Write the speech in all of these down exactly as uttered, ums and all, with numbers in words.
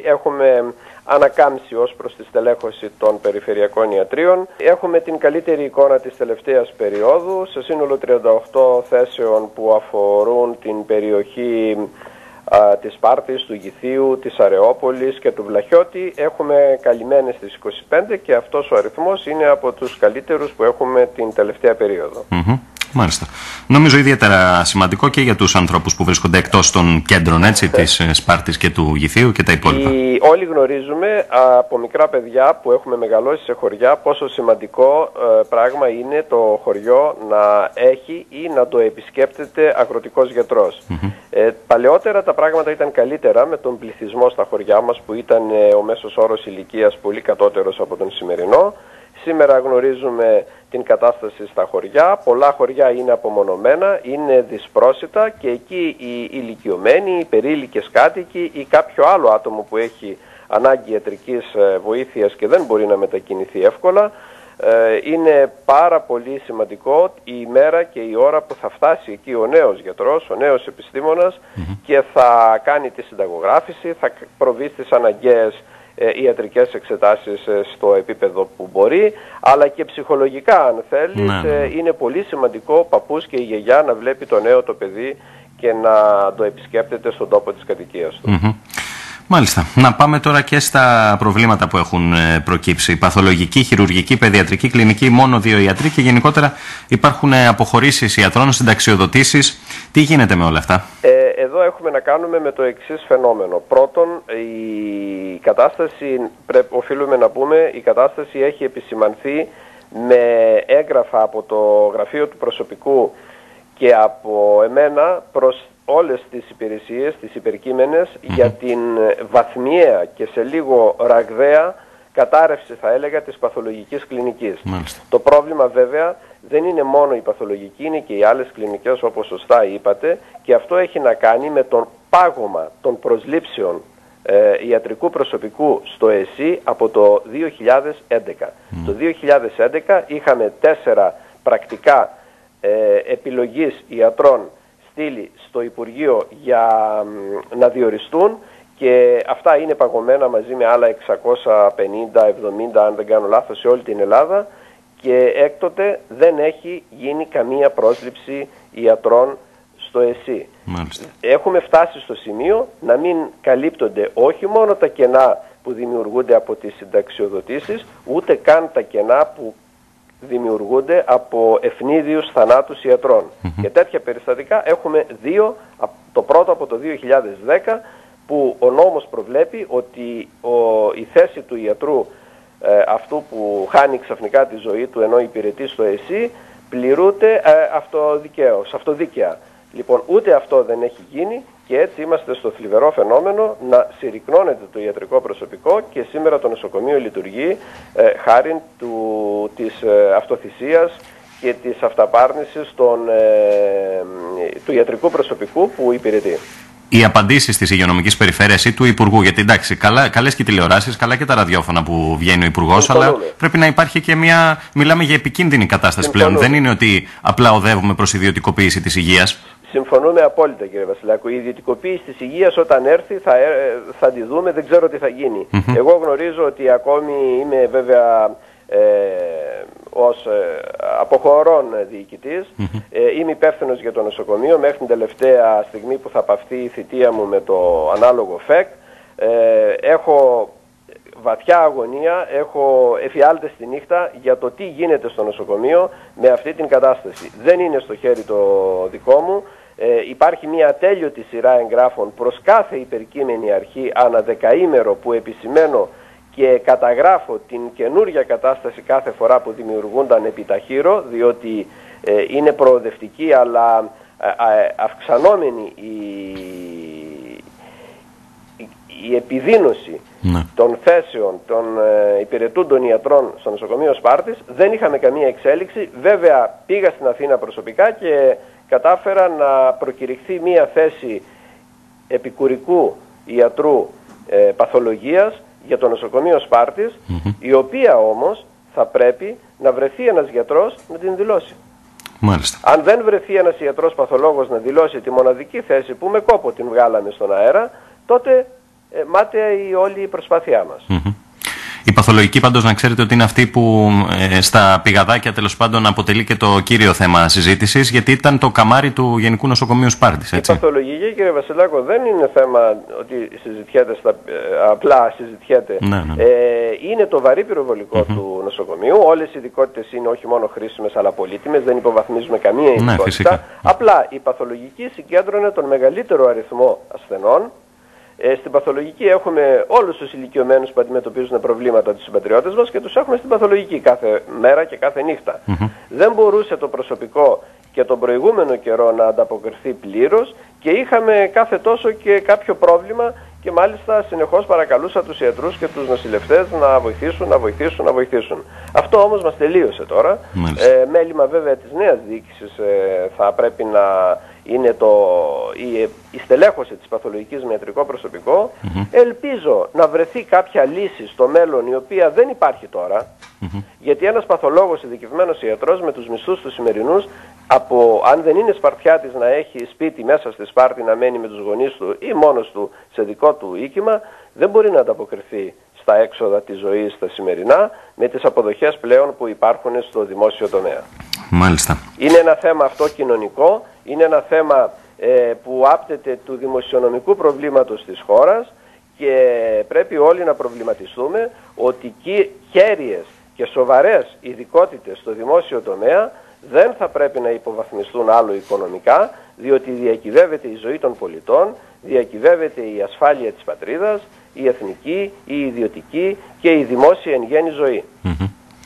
Έχουμε ανακάμψει ως προς τη στελέχωση των περιφερειακών ιατρίων. Έχουμε την καλύτερη εικόνα της τελευταίας περίοδου, σε σύνολο τριάντα οκτώ θέσεων που αφορούν την περιοχή α, της Σπάρτης, του Γηθίου, της Αρεόπολης και του Βλαχιώτη. Έχουμε καλυμμένες στις είκοσι πέντε και αυτός ο αριθμός είναι από τους καλύτερους που έχουμε την τελευταία περίοδο. Mm-hmm. Μάλιστα. Νομίζω ιδιαίτερα σημαντικό και για τους ανθρώπους που βρίσκονται εκτός των κέντρων, έτσι, της Σπάρτης και του Γηθίου και τα υπόλοιπα. Οι, όλοι γνωρίζουμε από μικρά παιδιά που έχουμε μεγαλώσει σε χωριά πόσο σημαντικό ε, πράγμα είναι το χωριό να έχει ή να το επισκέπτεται αγροτικός γιατρός. Mm-hmm. Ε, παλαιότερα τα πράγματα ήταν καλύτερα με τον πληθυσμό στα χωριά μας που ήταν ε, ο μέσος όρος ηλικίας πολύ κατώτερος από τον σημερινό. Σήμερα γνωρίζουμε την κατάσταση στα χωριά. Πολλά χωριά είναι απομονωμένα, είναι δυσπρόσιτα και εκεί οι ηλικιωμένοι, οι περίλικες κάτοικοι ή κάποιο άλλο άτομο που έχει ανάγκη ιατρικής βοήθειας και δεν μπορεί να μετακινηθεί εύκολα, είναι πάρα πολύ σημαντικό η ημέρα και η ώρα που θα φτάσει εκεί ο νέος γιατρός, ο νέος επιστήμονας mm-hmm. και θα κάνει τη συνταγογράφηση, θα προβεί στις αναγκαίες ιατρικές εξετάσεις στο επίπεδο που μπορεί, αλλά και ψυχολογικά αν θέλεις, ναι, ναι. είναι πολύ σημαντικό ο παππούς και η γιαγιά να βλέπει το νέο το παιδί και να το επισκέπτεται στον τόπο της κατοικίας του. Mm-hmm. Μάλιστα. Να πάμε τώρα και στα προβλήματα που έχουν προκύψει. Παθολογική, χειρουργική, παιδιατρική, κλινική, μόνο δύο ιατροί και γενικότερα υπάρχουν αποχωρήσεις ιατρών, συνταξιοδοτήσεις. Τι γίνεται με όλα αυτά? Ε, εδώ έχουμε να κάνουμε με το εξής φαινόμενο. Πρώτον, η κατάσταση, πρέπει, οφείλουμε να πούμε, η κατάσταση έχει επισημανθεί με έγγραφα από το γραφείο του προσωπικού και από εμένα προς όλες τις υπηρεσίες, τις υπερκείμενες, mm-hmm. για την βαθμιαία και σε λίγο ραγδαία κατάρρευση, θα έλεγα, της παθολογικής κλινικής. Μάλιστα. Το πρόβλημα βέβαια δεν είναι μόνο η παθολογική, είναι και οι άλλες κλινικές όπως σωστά είπατε, και αυτό έχει να κάνει με τον πάγωμα των προσλήψεων ε, ιατρικού προσωπικού στο ΕΣΥ από το δύο χιλιάδες έντεκα. Mm. Το δύο χιλιάδες έντεκα είχαμε τέσσερα πρακτικά ε, επιλογής ιατρών στείλει στο Υπουργείο για μ, να διοριστούν, και αυτά είναι παγωμένα μαζί με άλλα εξακόσια πενήντα εβδομήντα αν δεν κάνω λάθος σε όλη την Ελλάδα, και έκτοτε δεν έχει γίνει καμία πρόσληψη ιατρών στο ΕΣΥ. Μάλιστα. Έχουμε φτάσει στο σημείο να μην καλύπτονται όχι μόνο τα κενά που δημιουργούνται από τις συνταξιοδοτήσεις, ούτε καν τα κενά που δημιουργούνται από ευνίδιους θανάτους ιατρών. Mm-hmm. Και τέτοια περιστατικά έχουμε δύο, το πρώτο από το δύο χιλιάδες δέκα, που ο νόμος προβλέπει ότι ο, η θέση του ιατρού ε, αυτού που χάνει ξαφνικά τη ζωή του ενώ υπηρετεί στο ΕΣΥ πληρούνται ε, αυτοδικαίως, αυτοδίκαια. Λοιπόν, ούτε αυτό δεν έχει γίνει και έτσι είμαστε στο θλιβερό φαινόμενο να συρρυκνώνεται το ιατρικό προσωπικό, και σήμερα το νοσοκομείο λειτουργεί ε, χάριν του, της ε, αυτοθυσίας και της αυταπάρνησης των, ε, του ιατρικού προσωπικού που υπηρετεί. Οι απαντήσεις της υγειονομικής περιφέρειας ή του Υπουργού, γιατί εντάξει, καλά, καλές και τηλεοράσεις, καλά και τα ραδιόφωνα που βγαίνει ο Υπουργός, αλλά πρέπει να υπάρχει και μια. Μιλάμε για επικίνδυνη κατάσταση πλέον. Δεν είναι ότι απλά οδεύουμε προς ιδιωτικοποίηση της υγείας. Συμφωνούμε απόλυτα, κύριε Βασιλάκου. Η ιδιωτικοποίηση της υγείας όταν έρθει θα, θα τη δούμε, δεν ξέρω τι θα γίνει. Mm-hmm. Εγώ γνωρίζω ότι ακόμη είμαι βέβαια ε, ως ε, αποχωρών διοικητής, mm-hmm. ε, είμαι υπεύθυνος για το νοσοκομείο μέχρι την τελευταία στιγμή που θα παυθεί η θητεία μου με το ανάλογο ΦΕΚ. Ε, έχω βαθιά αγωνία, έχω εφιάλτες τη νύχτα για το τι γίνεται στο νοσοκομείο με αυτή την κατάσταση. Δεν είναι στο χέρι το δικό μου. Ε, υπάρχει μια ατέλειωτη σειρά εγγράφων προς κάθε υπερκείμενη αρχή ανά δεκαήμερο που επισημαίνω και καταγράφω την καινούργια κατάσταση κάθε φορά που δημιουργούνταν επιταχύρω, διότι ε, είναι προοδευτική αλλά ε, ε, αυξανόμενη η, η, η επιδείνωση ναι. των θέσεων των ε, υπηρετούντων ιατρών στο νοσοκομείο Σπάρτης. Δεν είχαμε καμία εξέλιξη. Βέβαια πήγα στην Αθήνα προσωπικά και κατάφερα να προκηρυχθεί μία θέση επικουρικού ιατρού ε, παθολογίας για το νοσοκομείο Σπάρτης, mm-hmm. η οποία όμως θα πρέπει να βρεθεί ένας γιατρός να την δηλώσει. Μάλιστα. Αν δεν βρεθεί ένας ιατρός παθολόγος να δηλώσει τη μοναδική θέση που με κόπο την βγάλαμε στον αέρα, τότε ε, μάταια η όλη η προσπάθειά μας. Mm-hmm. Η παθολογική πάντως να ξέρετε ότι είναι αυτή που ε, στα πηγαδάκια τέλος πάντων αποτελεί και το κύριο θέμα συζήτησης, γιατί ήταν το καμάρι του Γενικού Νοσοκομείου Σπάρτης, έτσι. Η παθολογική, κύριε Βασιλάκο, δεν είναι θέμα ότι συζητιέται στα, ε, απλά συζητιέται. Ναι, ναι. Ε, είναι το βαρύ πυροβολικό mm-hmm. του νοσοκομείου. Όλες οι ειδικότητες είναι όχι μόνο χρήσιμες αλλά πολύτιμες, δεν υποβαθμίζουμε καμία ειδικότητα. Ναι, απλά η παθολογική συγκέντρωνε τον μεγαλύτερο αριθμό ασθενών. Ε, στην παθολογική έχουμε όλους τους ηλικιωμένους που αντιμετωπίζουν προβλήματα τους συμπατριώτες μας και τους έχουμε στην παθολογική κάθε μέρα και κάθε νύχτα. Mm-hmm. Δεν μπορούσε το προσωπικό και τον προηγούμενο καιρό να ανταποκριθεί πλήρως και είχαμε κάθε τόσο και κάποιο πρόβλημα και μάλιστα συνεχώς παρακαλούσα τους ιατρούς και τους νοσηλευτές να βοηθήσουν, να βοηθήσουν, να βοηθήσουν. Αυτό όμως μας τελείωσε τώρα. Ε, μέλημα βέβαια της νέας διοίκησης ε, θα πρέπει να είναι το, η, η στελέχωση της παθολογικής με ιατρικό προσωπικό. Mm-hmm. Ελπίζω να βρεθεί κάποια λύση στο μέλλον η οποία δεν υπάρχει τώρα, mm-hmm. γιατί ένας παθολόγος ειδικευμένος ιατρός με τους μισθούς του σημερινούς, από, αν δεν είναι Σπαρτιάτης να έχει σπίτι μέσα στη Σπάρτη να μένει με τους γονείς του ή μόνος του σε δικό του οίκημα, δεν μπορεί να ανταποκριθεί στα έξοδα της ζωής στα σημερινά με τις αποδοχές πλέον που υπάρχουν στο δημόσιο τομέα. Μάλιστα. Είναι ένα θέμα αυτό κοινωνικό, είναι ένα θέμα ε, που άπτεται του δημοσιονομικού προβλήματος της χώρας και πρέπει όλοι να προβληματιστούμε ότι κέρυες και σοβαρές ειδικότητες στο δημόσιο τομέα δεν θα πρέπει να υποβαθμιστούν άλλο οικονομικά, διότι διακυβεύεται η ζωή των πολιτών, διακυβεύεται η ασφάλεια της πατρίδας, η εθνική, η ιδιωτική και η δημόσια εν γέννη ζωή. Mm-hmm.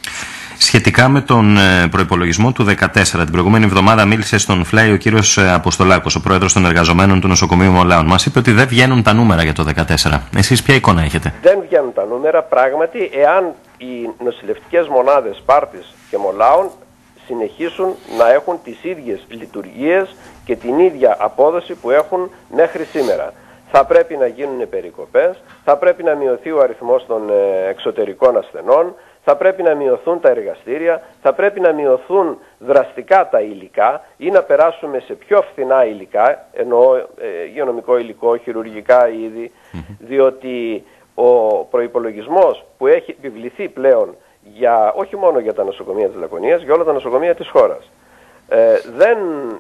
Σχετικά με τον προϋπολογισμό του δεκατέσσερα, την προηγούμενη εβδομάδα μίλησε στον Φλάι ο κύριος Αποστολάκος, ο πρόεδρος των εργαζομένων του νοσοκομείου Μολάων. Μας είπε ότι δεν βγαίνουν τα νούμερα για το δεκατέσσερα. Εσείς ποια εικόνα έχετε? Δεν βγαίνουν τα νούμερα. Πράγματι, εάν οι νοσηλευτικές μονάδες Σπάρτης και Μολάων συνεχίσουν να έχουν τις ίδιες λειτουργίες και την ίδια απόδοση που έχουν μέχρι σήμερα, θα πρέπει να γίνουν περικοπές, θα πρέπει να μειωθεί ο αριθμός των εξωτερικών ασθενών, θα πρέπει να μειωθούν τα εργαστήρια, θα πρέπει να μειωθούν δραστικά τα υλικά ή να περάσουμε σε πιο φθηνά υλικά, εννοώ ε, υγειονομικό υλικό, χειρουργικά είδη, mm-hmm. διότι ο προϋπολογισμός που έχει επιβληθεί πλέον για, όχι μόνο για τα νοσοκομεία της Λακωνίας, για όλα τα νοσοκομεία της χώρας, ε, δεν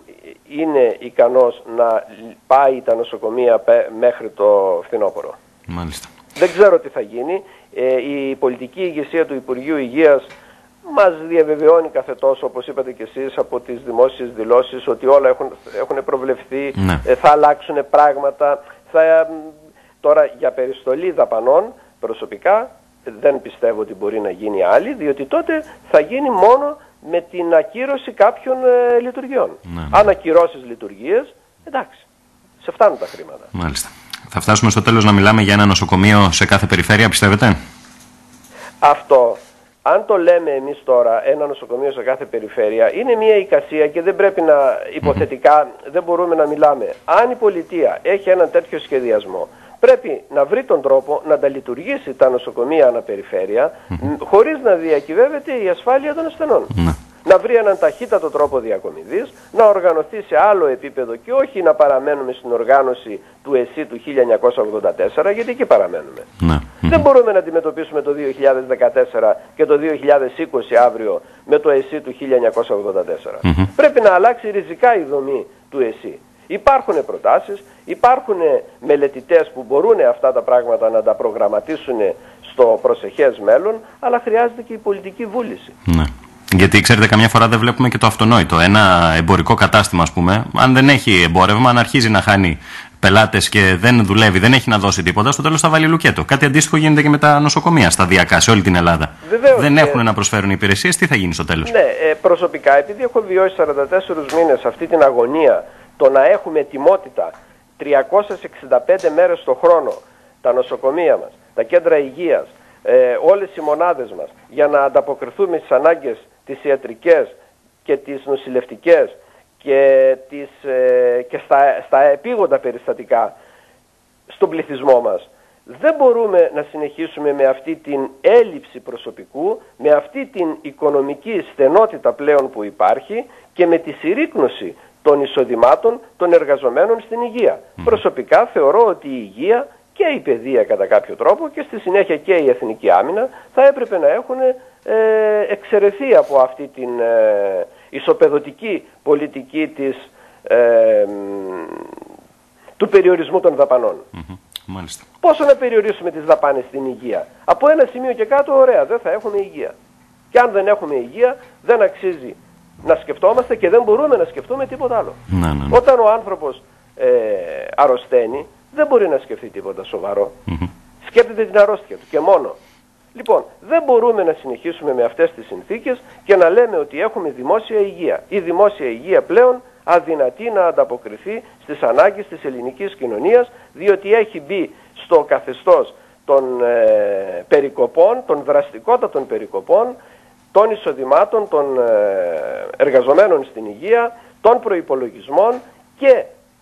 είναι ικανός να πάει τα νοσοκομεία μέχρι το φθινόπωρο. Μάλιστα. Δεν ξέρω τι θα γίνει. Ε, η πολιτική ηγεσία του Υπουργείου Υγείας μας διαβεβαιώνει κάθε τόσο, όπως είπατε και εσείς, από τις δημόσιες δηλώσεις ότι όλα έχουν, έχουν προβλεφθεί, ναι. ε, θα αλλάξουν πράγματα. Θα, ε, τώρα για περιστολή δαπανών προσωπικά δεν πιστεύω ότι μπορεί να γίνει άλλη, διότι τότε θα γίνει μόνο με την ακύρωση κάποιων ε, λειτουργιών. Ναι, ναι. Αν ακυρώσεις λειτουργίες, εντάξει, σε φτάνουν τα χρήματα. Μάλιστα. Θα φτάσουμε στο τέλος να μιλάμε για ένα νοσοκομείο σε κάθε περιφέρεια, πιστεύετε? Αυτό, αν το λέμε εμείς τώρα, ένα νοσοκομείο σε κάθε περιφέρεια, είναι μια εικασία και δεν πρέπει να υποθετικά, mm-hmm. δεν μπορούμε να μιλάμε. Αν η πολιτεία έχει έναν τέτοιο σχεδιασμό, πρέπει να βρει τον τρόπο να τα λειτουργήσει τα νοσοκομεία αναπεριφέρεια, mm-hmm. χωρίς να διακυβεύεται η ασφάλεια των ασθενών. Mm-hmm. Να βρει έναν ταχύτατο τρόπο διακομιδής, να οργανωθεί σε άλλο επίπεδο και όχι να παραμένουμε στην οργάνωση του ΕΣΥ του χίλια εννιακόσια ογδόντα τέσσερα, γιατί εκεί παραμένουμε. Ναι. Δεν μπορούμε να αντιμετωπίσουμε το δύο χιλιάδες δεκατέσσερα και το δύο χιλιάδες είκοσι αύριο με το ΕΣΥ του χίλια εννιακόσια ογδόντα τέσσερα. Mm-hmm. Πρέπει να αλλάξει ριζικά η δομή του ΕΣΥ. Υπάρχουν προτάσεις, υπάρχουν μελετητές που μπορούν αυτά τα πράγματα να τα προγραμματίσουν στο προσεχές μέλλον, αλλά χρειάζεται και η πολιτική βούληση. Ναι. Γιατί ξέρετε, καμιά φορά δεν βλέπουμε και το αυτονόητο. Ένα εμπορικό κατάστημα, ας πούμε, αν δεν έχει εμπόρευμα, αν αρχίζει να χάνει πελάτες και δεν δουλεύει, δεν έχει να δώσει τίποτα, στο τέλος θα βάλει λουκέτο. Κάτι αντίστοιχο γίνεται και με τα νοσοκομεία σταδιακά σε όλη την Ελλάδα. Βεβαίως, δεν και... έχουν να προσφέρουν υπηρεσίες, τι θα γίνει στο τέλος? Ναι, ε, προσωπικά, επειδή έχω βιώσει σαράντα τέσσερις μήνες αυτή την αγωνία, το να έχουμε ετοιμότητα τριακόσιες εξήντα πέντε μέρες το χρόνο τα νοσοκομεία μας, τα κέντρα υγείας, ε, όλες οι μονάδες μας, για να ανταποκριθούμε στις ανάγκες τις ιατρικές και τις νοσηλευτικές και, τις, ε, και στα, στα επίγοντα περιστατικά στον πληθυσμό μας. Δεν μπορούμε να συνεχίσουμε με αυτή την έλλειψη προσωπικού, με αυτή την οικονομική στενότητα πλέον που υπάρχει και με τη συρρίκνωση των εισοδημάτων των εργαζομένων στην υγεία. Mm. Προσωπικά θεωρώ ότι η υγεία και η παιδεία κατά κάποιο τρόπο και στη συνέχεια και η εθνική άμυνα θα έπρεπε να έχουν ε, εξαιρεθεί από αυτή την ε, ισοπεδωτική πολιτική της, ε, του περιορισμού των δαπανών. Mm-hmm. Μάλιστα. Πόσο να περιορίσουμε τις δαπάνες στην υγεία? Από ένα σημείο και κάτω, ωραία, δεν θα έχουμε υγεία. Και αν δεν έχουμε υγεία, δεν αξίζει να σκεφτόμαστε και δεν μπορούμε να σκεφτούμε τίποτα άλλο. Ναι, ναι, ναι. Όταν ο άνθρωπος ε, αρρωσταίνει, δεν μπορεί να σκεφτεί τίποτα σοβαρό. Mm-hmm. Σκέπτεται την αρρώστια του και μόνο. Λοιπόν, δεν μπορούμε να συνεχίσουμε με αυτές τις συνθήκες και να λέμε ότι έχουμε δημόσια υγεία. Η δημόσια υγεία πλέον αδυνατεί να ανταποκριθεί στις ανάγκες της ελληνικής κοινωνίας, διότι έχει μπει στο καθεστώς των ε, περικοπών, των δραστικότατων περικοπών, των εισοδημάτων των ε, εργαζομένων στην υγεία, των προϋπολογισμών και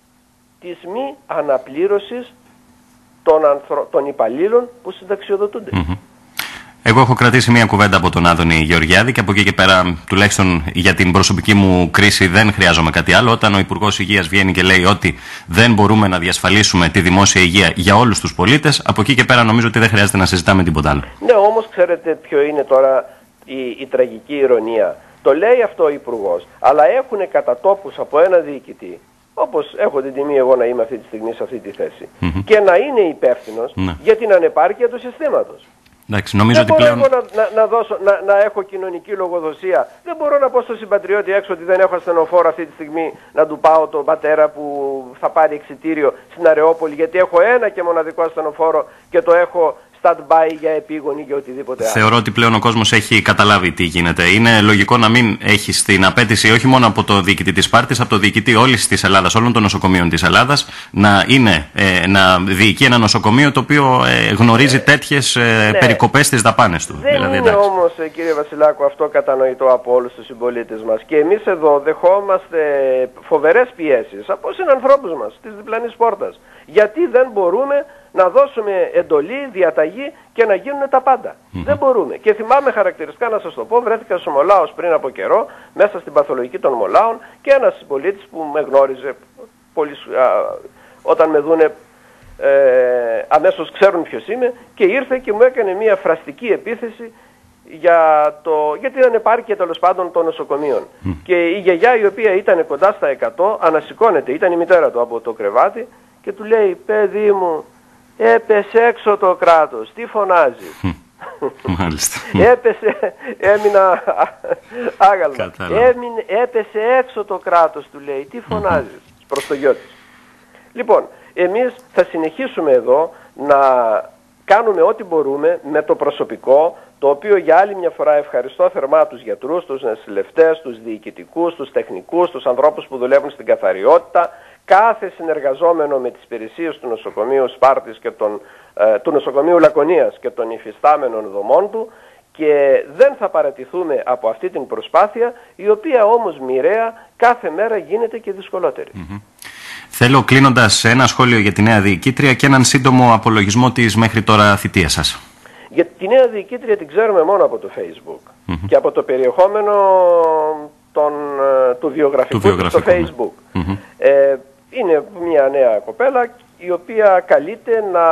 της μη αναπλήρωσης των, ανθρω... των υπαλλήλων που συνταξιοδοτούνται. Mm-hmm. Εγώ έχω κρατήσει μια κουβέντα από τον Άδωνη Γεωργιάδη και από εκεί και πέρα, τουλάχιστον για την προσωπική μου κρίση, δεν χρειάζομαι κάτι άλλο. Όταν ο Υπουργός Υγείας βγαίνει και λέει ότι δεν μπορούμε να διασφαλίσουμε τη δημόσια υγεία για όλους τους πολίτες, από εκεί και πέρα νομίζω ότι δεν χρειάζεται να συζητάμε τίποτα άλλο. Ναι, όμως ξέρετε ποιο είναι τώρα η, η τραγική ηρωνία? Το λέει αυτό ο Υπουργός, αλλά έχουν κατά τόπους από ένα διοικητή, όπως έχω την τιμή εγώ να είμαι αυτή τη στιγμή σε αυτή τη θέση, mm-hmm. και να είναι υπεύθυνος mm-hmm. για την ανεπάρκεια του συστήματος. Εντάξει, νομίζω δεν ότι μπορώ πλέον... εγώ να, να, να, δώσω, να, να έχω κοινωνική λογοδοσία. Δεν μπορώ να πω στον συμπατριώτη έξω ότι δεν έχω ασθενοφόρο αυτή τη στιγμή να του πάω τον πατέρα που θα πάρει εξιτήριο στην Αρεόπολη, γιατί έχω ένα και μοναδικό ασθενοφόρο και το έχω stand-by για επίγονη για οτιδήποτε άλλο. Θεωρώ ότι πλέον ο κόσμος έχει καταλάβει τι γίνεται. Είναι λογικό να μην έχει την απέτηση όχι μόνο από το διοικητή της Σπάρτης, από το διοικητή όλης της Ελλάδας, όλων των νοσοκομείων της Ελλάδας, να, είναι, ε, να διοικεί ένα νοσοκομείο το οποίο ε, γνωρίζει ε, τέτοιες ε, ναι. περικοπές στις δαπάνες του. Δεν δηλαδή, είναι εντάξει. όμως, ε, κύριε Βασιλάκου, αυτό κατανοητό από όλους τους συμπολίτες μας. Και εμείς εδώ δεχόμαστε φοβερές πιέσεις από συνανθρώπους μας της διπλανής πόρτας. Γιατί δεν μπορούμε να δώσουμε εντολή, διαταγή και να γίνουν τα πάντα. Mm-hmm. Δεν μπορούμε. Και θυμάμαι χαρακτηριστικά να σας το πω, βρέθηκα στο Μολάος πριν από καιρό, μέσα στην παθολογική των Μολάων, και ένας συμπολίτης που με γνώριζε, πολύ, α, όταν με δούνε ε, αμέσως ξέρουν ποιος είμαι, και ήρθε και μου έκανε μια φραστική επίθεση για, το, για την ανεπάρκεια τέλος πάντων των νοσοκομείων. Mm. Και η γιαγιά, η οποία ήταν κοντά στα εκατό, ανασηκώνεται, ήταν η μητέρα του από το κρεβάτι, και του λέει, παιδί μου, έπεσε έξω το κράτος, τι φωνάζει? Μάλιστα. Έπεσε, έμεινα άγαλμα. Έμεινε, έπεσε έξω το κράτος, του λέει, τι φωνάζεις? Προς το γιο της. Λοιπόν, εμείς θα συνεχίσουμε εδώ να κάνουμε ό,τι μπορούμε με το προσωπικό, το οποίο για άλλη μια φορά ευχαριστώ θερμά τους γιατρούς, τους νοσηλευτές, τους διοικητικούς, τους τεχνικούς, τους ανθρώπους που δουλεύουν στην καθαριότητα, κάθε συνεργαζόμενο με τις υπηρεσίες του νοσοκομείου Σπάρτης και των, ε, του νοσοκομείου Λακωνίας και των υφιστάμενων δομών του, και δεν θα παρατηθούμε από αυτή την προσπάθεια, η οποία όμως μοιραία κάθε μέρα γίνεται και δυσκολότερη. Mm-hmm. Θέλω κλείνοντας ένα σχόλιο για τη νέα διοικήτρια και έναν σύντομο απολογισμό της μέχρι τώρα θητείας σας. Για τη νέα διοικήτρια την ξέρουμε μόνο από το Facebook mm-hmm. και από το περιεχόμενο των, του βιογραφικού, του βιογραφικού στο Facebook. Mm-hmm. Ε, είναι μια νέα κοπέλα η οποία καλείται να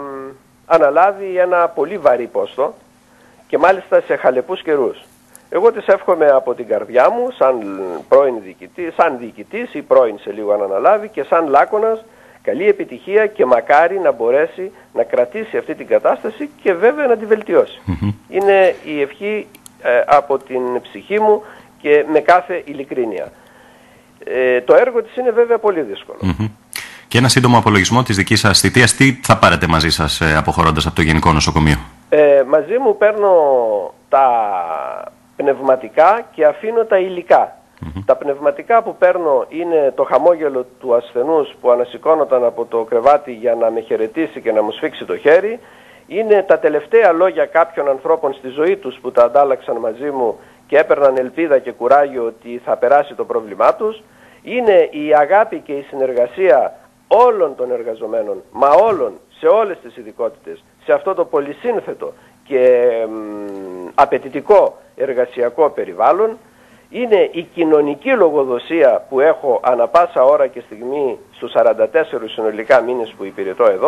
αναλάβει ένα πολύ βαρύ πόστο και μάλιστα σε χαλεπούς καιρούς. Εγώ της εύχομαι από την καρδιά μου, σαν πρώην διοικητής, σαν διοικητής ή πρώην σε λίγο αν αναλάβει, και σαν Λάκωνας, καλή επιτυχία και μακάρι να μπορέσει να κρατήσει αυτή την κατάσταση και βέβαια να τη βελτιώσει. Mm-hmm. Είναι η ευχή ε, από την ψυχή μου και με κάθε ειλικρίνεια. Ε, το έργο της είναι βέβαια πολύ δύσκολο. Mm-hmm. Και ένα σύντομο απολογισμό της δικής σας θητείας, τι θα πάρετε μαζί σας ε, αποχωρώντας από το Γενικό Νοσοκομείο? Ε, μαζί μου παίρνω τα πνευματικά και αφήνω τα υλικά. Mm-hmm. Τα πνευματικά που παίρνω είναι το χαμόγελο του ασθενούς που ανασηκώνονταν από το κρεβάτι για να με χαιρετήσει και να μου σφίξει το χέρι. Είναι τα τελευταία λόγια κάποιων ανθρώπων στη ζωή τους που τα αντάλλαξαν μαζί μου και έπαιρναν ελπίδα και κουράγιο ότι θα περάσει το πρόβλημά τους. Είναι η αγάπη και η συνεργασία όλων των εργαζομένων, μα όλων, σε όλες τις ειδικότητες, σε αυτό το πολυσύνθετο και μ, απαιτητικό εργασιακό περιβάλλον. Είναι η κοινωνική λογοδοσία που έχω ανα πάσα ώρα και στιγμή στους σαράντα τέσσερις συνολικά μήνες που υπηρετώ εδώ,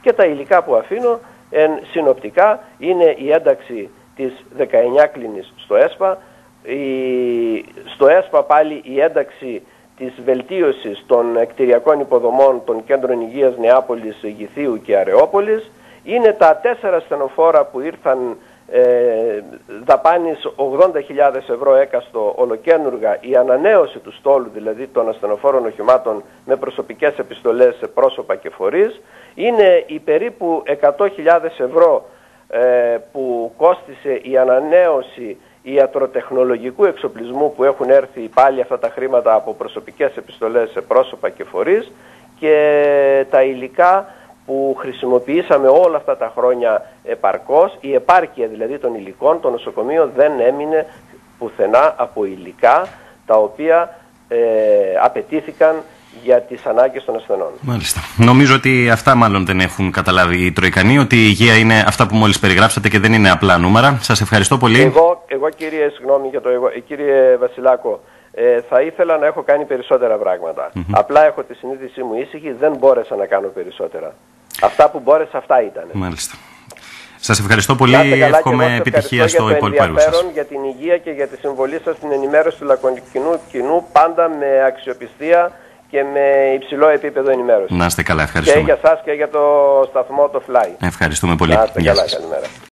Και τα υλικά που αφήνω εν, συνοπτικά είναι η ένταξη της δεκαεννιά κλίνης στο ΕΣΠΑ, η, στο ΕΣΠΑ πάλι η ένταξη της βελτίωσης των κτηριακών υποδομών των κέντρων υγείας Νεάπολης, Γηθίου και Αρεόπολης. Είναι τα τέσσερα ασθενοφόρα που ήρθαν ε, δαπάνης ογδόντα χιλιάδες ευρώ έκαστο ολοκένουργα, η ανανέωση του στόλου δηλαδή των ασθενοφόρων οχημάτων με προσωπικές επιστολές σε πρόσωπα και φορείς. Είναι οι περίπου εκατό χιλιάδες ευρώ ε, που κόστισε η ανανέωση ιατροτεχνολογικού εξοπλισμού που έχουν έρθει πάλι αυτά τα χρήματα από προσωπικές επιστολές σε πρόσωπα και φορείς, και τα υλικά που χρησιμοποιήσαμε όλα αυτά τα χρόνια επαρκώς. Η επάρκεια δηλαδή των υλικών, το νοσοκομείο δεν έμεινε πουθενά από υλικά τα οποία ε, απαιτήθηκαν για τις ανάγκες των ασθενών. Μάλιστα. Νομίζω ότι αυτά μάλλον δεν έχουν καταλάβει οι Τροικανοί, ότι η υγεία είναι αυτά που μόλις περιγράψατε και δεν είναι απλά νούμερα. Σας ευχαριστώ πολύ. Εγώ, εγώ κύριε, συγγνώμη για το εγώ, κύριε Βασιλάκο, ε, θα ήθελα να έχω κάνει περισσότερα πράγματα. Mm-hmm. Απλά έχω τη συνείδησή μου ήσυχη, δεν μπόρεσα να κάνω περισσότερα. Αυτά που μπόρεσα, αυτά ήταν. Μάλιστα. Σας ευχαριστώ πολύ. Εύχομαι επιτυχία στο υπόλοιπο έργο σας. Για την υγεία και για τη συμβολή σας στην ενημέρωση του λακωνικού κοινού, πάντα με αξιοπιστία και με υψηλό επίπεδο ενημέρωσης. Να είστε καλά, ευχαριστούμε. Και για σας και για το σταθμό το Fly. Ευχαριστούμε πολύ. Να είστε καλά, καλημέρα.